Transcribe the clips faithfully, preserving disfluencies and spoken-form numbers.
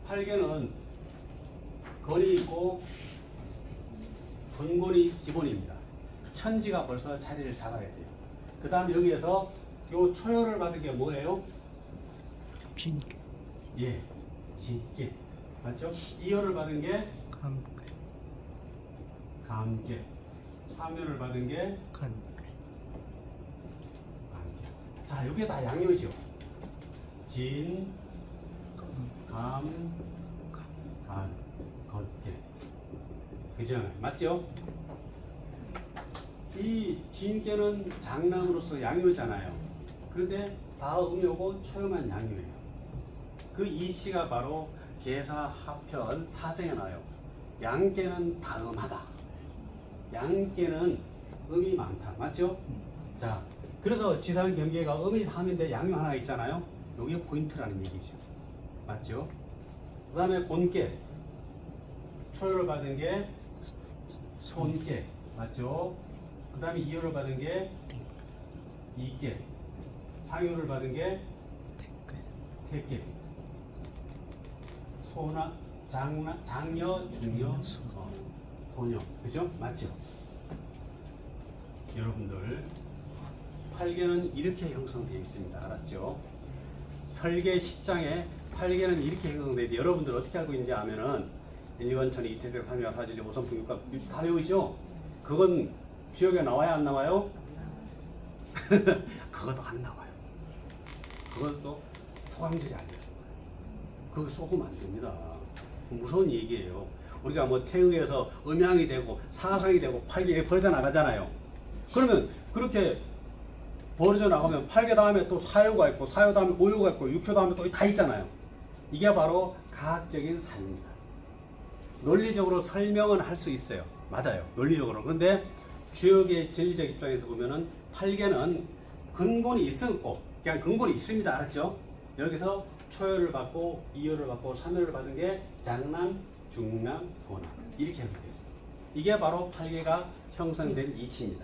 팔개는 건이 있고 근곤이 기본입니다. 천지가 벌써 자리를 잡아야 돼요. 그 다음 여기에서 요 초열을 받은 게 뭐예요? 진개. 예, 진개. 맞죠? 이열을 받은 게 감개. 감개. 삼열을 받은 게 간개. 감개. 자, 여기 다 양요죠. 진, 감, 간, 걷개. 그죠? 맞죠? 이 진개는 장남으로서 양요잖아요. 그런데 다음요고 초요만 양요예요. 그 이시가 바로 계사, 하편, 사정에 나와요. 양개는 다음하다. 양개는 음이 많다. 맞죠? 자, 그래서 지상 경계가 음이 함인데 양요 하나 있잖아요. 이게 포인트라는 얘기죠. 맞죠? 그 다음에 본개. 초요를 받은 게 손개. 맞죠? 그 다음에 이요를 받은 게 이개. 상요를 받은 게 태개. 소나, 장나, 장여, 중여, 어, 도녀. 그죠? 맞죠? 여러분들 팔개는 이렇게 형성되어 있습니다. 알았죠? 설계 십 장에 팔개는 이렇게 형성되어 있는데 여러분들 어떻게 알고 있는지 아면은 일관천이 이태tek 삼위와 사진리 오선풍 육가 다 외우죠? 그건 주역에 나와야 안 나와요? 그것도 안 나와요. 그것도 소강질이 알려준 거예요. 그거 속으면 안 됩니다. 무서운 얘기예요. 우리가 뭐 태의에서 음양이 되고 사상이 되고 팔개 벌어져 나가잖아요. 그러면 그렇게 벌어져 나가면 팔개 다음에 또 사요가 있고 사요 다음에 오요가 있고 육효 다음에 또 다 있잖아요. 이게 바로 과학적인 사유입니다. 논리적으로 설명은 할 수 있어요. 맞아요. 논리적으로. 그런데 주역의 진리적 입장에서 보면은 팔개는 근본이 있었고 그냥 근본이 있습니다. 알았죠? 여기서 초열을 받고 이열을 받고 삼열을 받은 게 장남, 중남, 도남 이렇게 형성되었습니다. 이게 바로 팔개가 형성된 이치입니다.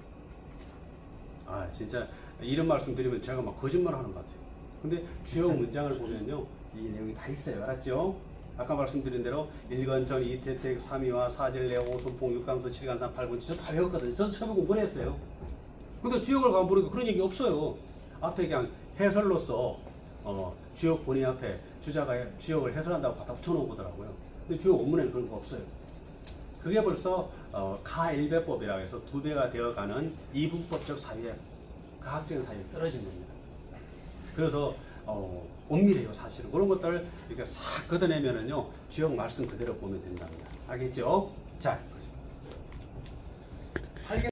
아 진짜 이런 말씀 드리면 제가 막 거짓말 하는 것 같아요. 근데 주요 문장을 보면요 이 내용이 다 있어요. 알았죠? 아까 말씀드린 대로 일관천, 이태택, 삼위와 사진례, 오순풍, 육강수, 칠간산, 팔분 저 다 외웠거든요. 저도 처음 공부를 했어요. 근데 주역을 가면 보니까 그런 얘기 없어요. 앞에 그냥 해설로서 어, 주역 본의 앞에 주자가 주역을 해설한다고 갖다 붙여놓은 거더라고요. 근데 주역 원문에는 그런 거 없어요. 그게 벌써 어, 가일배법이라고 해서 두 배가 되어가는 이분법적 사유에 과학적인 사유에 떨어진 겁니다. 그래서 어, 엄밀해요. 사실은 그런 것들을 이렇게 싹 걷어내면은요 주역 말씀 그대로 보면 된답니다. 알겠죠? 자.